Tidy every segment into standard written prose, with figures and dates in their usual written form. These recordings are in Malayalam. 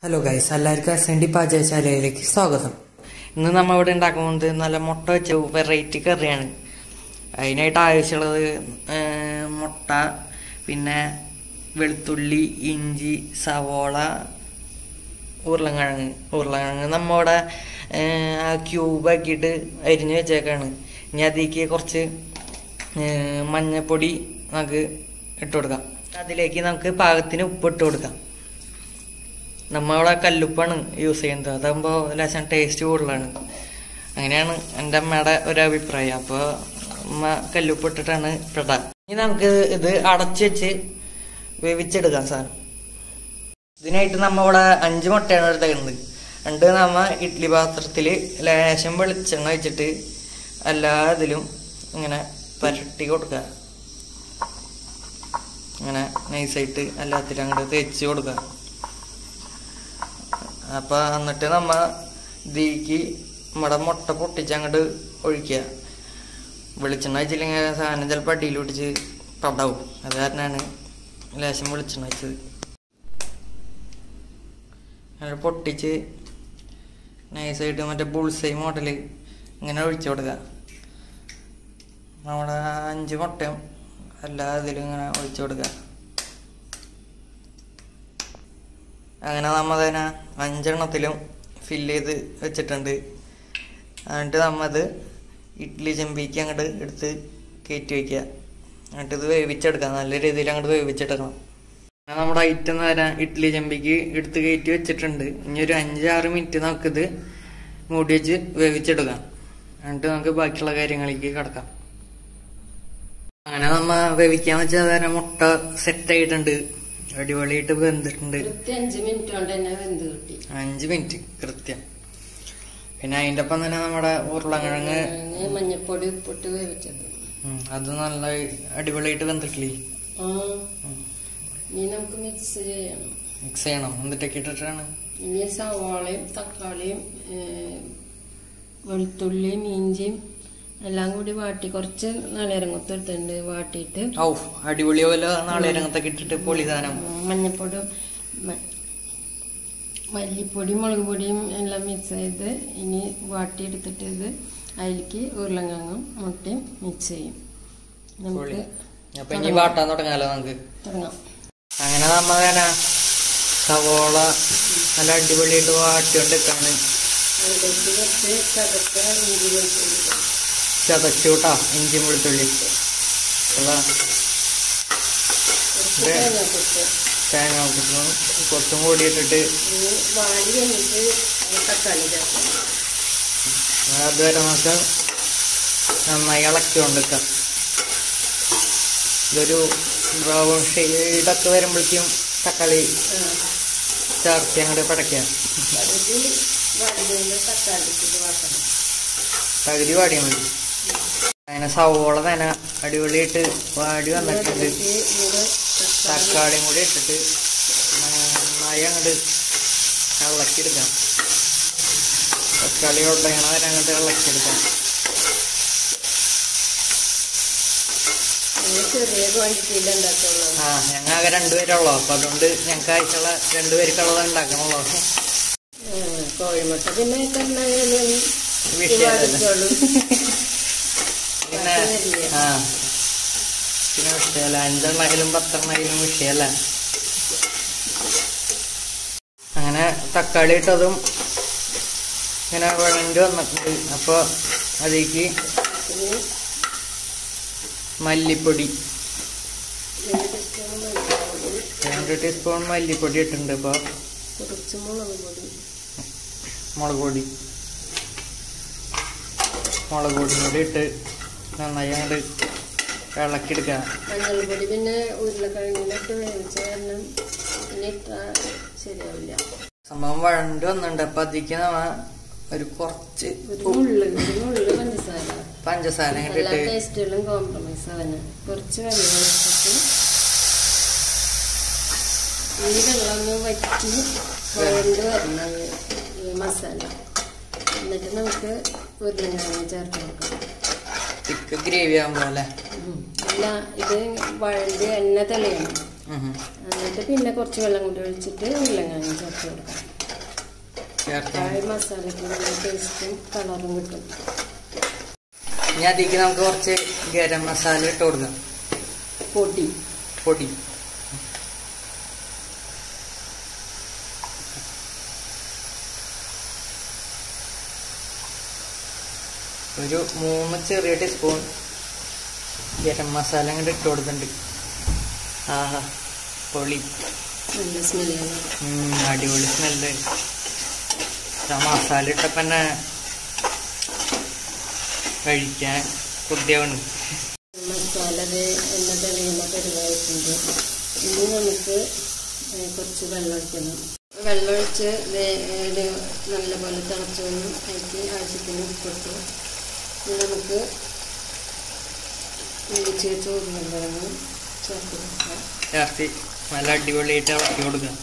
ഹലോ ഗൈസ്, എല്ലാവർക്കും SND പാചകശാലയിലേക്ക് സ്വാഗതം. ഇന്ന് നമ്മൾ ഇവിടെ ഉണ്ടാക്കുന്നത് നല്ല മുട്ട വെച്ച വെറൈറ്റി കറിയാണ്. അതിനായിട്ട് ആവശ്യമുള്ളത് മുട്ട, പിന്നെ വെളുത്തുള്ളി, ഇഞ്ചി, സവോള, ഉരുളക്കിഴങ്ങ് നമ്മളിവിടെ ക്യൂബാക്കിയിട്ട് അരിഞ്ഞ് വെച്ചേക്കാണ്. ഇനി അതിലേക്ക് കുറച്ച് മഞ്ഞൾപ്പൊടി നമുക്ക് ഇട്ട് കൊടുക്കാം. അതിലേക്ക് നമുക്ക് പാകത്തിന് ഉപ്പ് ഇട്ട് കൊടുക്കാം. നമ്മളിവിടെ കല്ലുപ്പാണ് യൂസ് ചെയ്യുന്നത്, അതാകുമ്പോൾ ലേശം ടേസ്റ്റ് കൂടുതലാണ്. അങ്ങനെയാണ് എൻ്റെ അമ്മയുടെ ഒരു അഭിപ്രായം. അപ്പോൾ അമ്മ കല്ലുപ്പ് ഇട്ടിട്ടാണ് പെടാ. ഇനി നമുക്ക് ഇത് അടച്ച് വെച്ച് വേവിച്ചെടുക്കാം സാധനം. ഇതിനായിട്ട് നമ്മളിവിടെ 5 മുട്ടയാണ് എടുത്തേക്കുന്നത്. നമ്മ ഇഡ്ഡലി പാത്രത്തിൽ ലേശം വെളിച്ചെണ്ണ വെച്ചിട്ട് എല്ലാ ഇതിലും ഇങ്ങനെ പരട്ടി കൊടുക്കുക. ഇങ്ങനെ നൈസായിട്ട് എല്ലാത്തിലും അങ്ങോട്ട് തേച്ച് കൊടുക്കുക. അപ്പം എന്നിട്ട് നമ്മ ഇതിലേക്ക് നമ്മുടെ മുട്ട പൊട്ടിച്ചങ്ങോട്ട് ഒഴിക്കുക. വെളിച്ചെണ്ണ വെച്ചില്ലെങ്കിൽ സാധനം ചിലപ്പോൾ അടിയിൽ പൊട്ടിച്ച് പടാവും. അത് കാരണമാണ് ലേശം വെളിച്ചെണ്ണ വെച്ചത്. അങ്ങനെ പൊട്ടിച്ച് നൈസായിട്ട് മറ്റേ ബുൾസൈ മോഡൽ ഇങ്ങനെ ഒഴിച്ചു കൊടുക്കുക. നമ്മുടെ 5 മുട്ടയും എല്ലാ ഇതിലും ഇങ്ങനെ ഒഴിച്ചു കൊടുക്കുക. അങ്ങനെ നമ്മൾ തന്നെ 5 എണ്ണത്തിലും ഫില്ല് ചെയ്ത് വെച്ചിട്ടുണ്ട്. എന്നിട്ട് നമ്മത് ഇഡ്ഡലി ചെമ്പിക്ക് അങ്ങോട്ട് എടുത്ത് കയറ്റി വയ്ക്കുക. എന്നിട്ട് ഇത് വേവിച്ചെടുക്കാം. നല്ല രീതിയിൽ അങ്ങോട്ട് വേവിച്ചെടുക്കണം. നമ്മുടെ ഐറ്റം നേരം ഇഡ്ഡലി ചെമ്പിക്ക് എടുത്ത് കയറ്റി വെച്ചിട്ടുണ്ട്. ഇനി ഒരു 5-6 മിനിറ്റ് നമുക്കിത് മൂടി വെച്ച് വേവിച്ചെടുക്കാം. എന്നിട്ട് നമുക്ക് ബാക്കിയുള്ള കാര്യങ്ങളിലേക്ക് കിടക്കാം. അങ്ങനെ നമ്മ വേവിക്കാൻ വെച്ചാൽ തന്നെ മുട്ട സെറ്റായിട്ടുണ്ട്. അടിപൊളിയായിട്ട് വെന്തിട്ടുണ്ട്. 5 മിനിറ്റ് കൊണ്ട് തന്നെ വെന്ത് കിട്ടി. 5 മിനിറ്റ് കൃത്യം. പിന്നെ അതിന്റെ ഒപ്പം തന്നെ നമ്മുടെ ഉരുളക്കിഴങ്ങ് മഞ്ഞപ്പൊടി ഉപ്പിട്ട് വേവിച്ചത്, അത് നല്ല അടിപൊളിയായിട്ട് വെന്തിട്ടില്ലേ. ഇനി നമുക്ക് മിക്സ് ചെയ്യണം. എന്തിട്ടൊക്കെ ഇട്ടിട്ടാണ്? ഇനി സവാളയും തക്കാളിയും വെളുത്തുള്ളിയും ഇഞ്ചിയും എല്ലാം കൂടി വാട്ടി കുറച്ച് നാളികേരങ്ങത്തെടുത്തുണ്ട്. വാട്ടിയിട്ട് അടിപൊളി പോലെ നാളികേരങ്ങത്തൊക്കെ ഇട്ടിട്ട് പൊളിദാനം. മഞ്ഞപ്പൊടി, മല്ലിപ്പൊടിയും മുളക് പൊടിയും എല്ലാം മിക്സ് ചെയ്ത് ഇനി വാട്ടിയെടുത്തിട്ട് ഇത് അതിലേക്ക് ഉരുളക്കിഴങ്ങും മുട്ടയും മിക്സ് ചെയ്യും. നമുക്ക് ഇനി വാട്ടാൻ തുടങ്ങാലോ. നമുക്ക് തുടങ്ങാം. അങ്ങനെ നമ്മ തന്നെ സവോള നല്ല അടിപൊളിയായിട്ട് വാട്ടിക്കൊണ്ടിരിക്കാണ്. ചതച്ചൂട്ടാ ഇഞ്ചി വെളുത്തുള്ളി തേങ്ങ കുറച്ചും കൂടി ഇട്ടിട്ട് അതുവരെ നമുക്ക് നന്നായി ഇളക്കി കൊണ്ടിരിക്കാം. ഇതൊരു ബ്രൗൺ ഷെയ്ഡൊക്കെ വരുമ്പോഴേക്കും തക്കാളി ചേർത്ത് അങ്ങോട്ട് പടയ്ക്കാം. പകുതി വാടിയാൽ മതി. അങ്ങനെ സവോള തന്നെ അടിപൊളിയായിട്ട് വാടി വന്നിട്ടുണ്ട്. തക്കാളിയും കൂടി ഇട്ടിട്ട് നന്നായി അങ്ങോട്ട് ഇളക്കിയെടുക്കാം. തക്കാളി ഉടയണ വരെ അങ്ങോട്ട് ഇളക്കിയെടുക്കാം. ഞങ്ങൾ ആകെ 2 പേരുള്ളൂ. അപ്പൊ അതുകൊണ്ട് ഞങ്ങൾക്ക് ആഴ്ചയുള്ള 2 പേർക്കുള്ളത് ഉണ്ടാക്കണുള്ളൂ. കോഴിമുട്ട പിന്നെ വിഷയമല്ല. പിന്നെ വിഷയമല്ല. 5 എണ്ണയിലും 10 എണ്ണയിലും വിഷയമല്ല. അങ്ങനെ തക്കാളി ഇട്ടതും ഇങ്ങനെ വഴണ്ടി വന്നിട്ടുണ്ട്. അപ്പോൾ അതിലേക്ക് മല്ലിപ്പൊടി 2 ടീസ്പൂൺ മല്ലിപ്പൊടി ഇട്ടിട്ടുണ്ട്. ഇപ്പോൾ കുറച്ച് മുളക് പൊടി കൂടി ഇട്ട് നന്നായി അങ്ങോട്ട് ഇളക്കിയെടുക്കുക. മഞ്ഞൾപ്പൊടി പിന്നെ ഉരുളക്കിഴങ്ങിലിട്ട് വേവിച്ച കാരണം പിന്നെ ശരിയാവില്ല. സംഭവം വഴണ്ടി വന്നിട്ടുണ്ട്. അപ്പൊ അതിലേക്ക് നമ്മ ഒരു കുറച്ച് പഞ്ചസാര എല്ലാ ടേസ്റ്റുകളും കോംപ്രമൈസ് ആവാന് കുറച്ച് വെള്ളം വെച്ചിട്ട് ഈ വെള്ളം ഒന്ന് വറ്റി വഴണ്ട് വരണം മസാല. എന്നിട്ട് നമുക്ക് ഉരുളക്കിഴങ്ങ് ചേർത്ത് കൊടുക്കാം. തിക്ക് ഗ്രേവി ആകുമ്പോ അല്ലേ? അല്ല, ഇത് വഴണ്ട് എണ്ണ തെളിയണം. എന്നിട്ട് പിന്നെ കുറച്ച് വെള്ളം കൂടി ഒഴിച്ചിട്ട് ഉരുളക്കിഴങ്ങ് ചേർത്ത് കൊടുക്കാം. അപ്പോൾ ഈ മസാലയ്ക്ക് നല്ല ടേസ്റ്റും കളറും കിട്ടും. ഇനി അതിലേക്ക് നമുക്ക് കുറച്ച് ഗരം മസാല ഇട്ട് കൊടുക്കാം. പൊടി ഒരു 3 ചെറിയ ടീസ്പൂൺ ഗരം മസാല അങ്ങോട്ട് ഇട്ട് കൊടുക്കുന്നുണ്ട്. ആഹാ പൊളി, നല്ല സ്മെല്ലാണ്. അടിപൊളി സ്മെല്ല്. മസാല ഇട്ടപ്പോൾ തന്നെ കഴിക്കാൻ കൊതിയാവുന്നു. മസാല എണ്ണ തെളിയുന്ന പരിവായിട്ടുണ്ട്. ഇനി നമുക്ക് കുറച്ച് വെള്ളം ഒഴിക്കണം. വെള്ളമൊഴിച്ച് നല്ലപോലെ തിളച്ച് വന്നു. അതിലേക്ക് ആവശ്യത്തിന് ഉപ്പിട്ടു. ഇനി നമുക്ക് ഇടിച്ച് ചോറുണ്ടെന്ന് ചേർത്ത് കൊടുക്കാം. ചേർത്ത് നല്ല അടിപൊളിയായിട്ട് ഇളക്കി കൊടുക്കാം.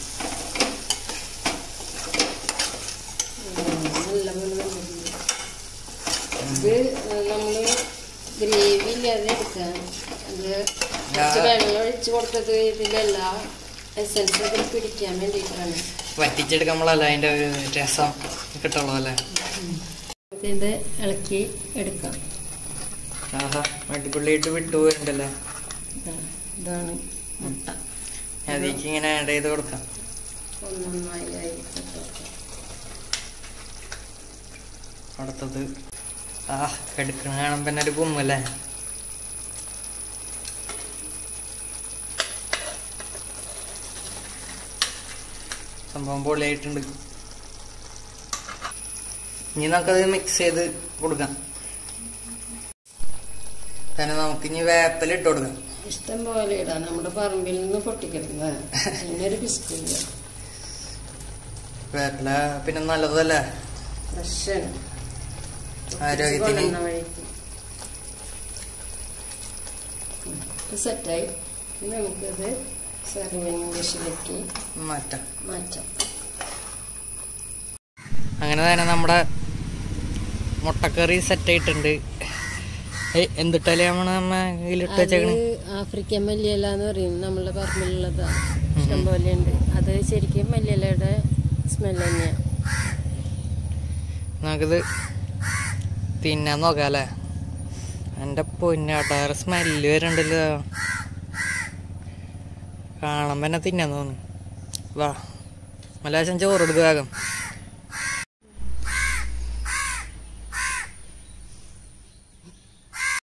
നല്ലപോലെ വെച്ചിട്ടുണ്ട്. ഇത് നമ്മൾ ഗ്രേവി ഇല്ലാതെ എടുക്കാം. അത് കുറച്ച് വെള്ളം ഒഴിച്ച് കൊടുത്തത് ഇതിലെല്ലാ എസൻസ് ഒക്കെ പിടിക്കാൻ വേണ്ടിയിട്ടാണ്. വറ്റിച്ചെടുക്കുമ്പോഴല്ല അതിൻ്റെ ഒരു രസം കിട്ടുള്ളൂ അല്ലേ. ഇത് ഇളക്കി എടുക്കാം. ആഹാ അടിപൊളിയായിട്ട് വിട്ടു പോയിട്ടുണ്ടല്ലേ. ഇതാണ് മുട്ട. അതിലേക്ക് ഇങ്ങനെ ആഡ് ചെയ്ത് കൊടുക്കാം. ഒന്നൊന്നായി അടുത്തത് എടുക്കണ കാണുമ്പോൾ തന്നെ ഒരു കുമ്മല്ലേ. സംഭവം പൊളിയായിട്ടുണ്ട്. ഇനി നമുക്കത് മിക്സ് ചെയ്ത് കൊടുക്കാം. തന്നെ നമുക്കിനി വേപ്പില ഇട്ട് കൊടുക്കാം. ഇഷ്ടം പോലെ ഇടാം. നമ്മുടെ പറമ്പിൽ നിന്ന് പൊട്ടിക്കിടക്കുന്നത് അതിനൊരു പിസ്റ്റില്ല. വേപ്പില പിന്നെ നല്ലതല്ലേ, ഫ്രഷാണ്, ആരോഗ്യത്തിന്. സെറ്റായി. നമുക്കത് സർവിങ് ഡിഷിലേക്ക് മാറ്റാം. അങ്ങനെ തന്നെ നമ്മുടെ മുട്ടക്കറി സെറ്റായിട്ടുണ്ട്. എന്തിട്ടല്ലേ ഇതിലിട്ട് വെച്ചേക്കണേ? ആഫ്രിക്കൻ മല്ലിയില എന്ന് പറയും. നമ്മളുടെ പറമ്പിലുള്ളതാ, ഇഷ്ടം പോലെ ഉണ്ട്. അത് ശരിക്കും മല്ലിയിലയുടെ സ്മെല്ല് തന്നെയാണ്. നമുക്കിത് തിന്നാൻ നോക്കാം അല്ലേ. എൻ്റെ പൊന്നാട്ടാറ് സ്മെല്ല് വരുന്നുണ്ടല്ലോ, കാണുമ്പോൾ തന്നെ തിന്നാൻ തോന്നുന്നു. വാ മലാശം ചോറ് എടുത്ത് വേഗം.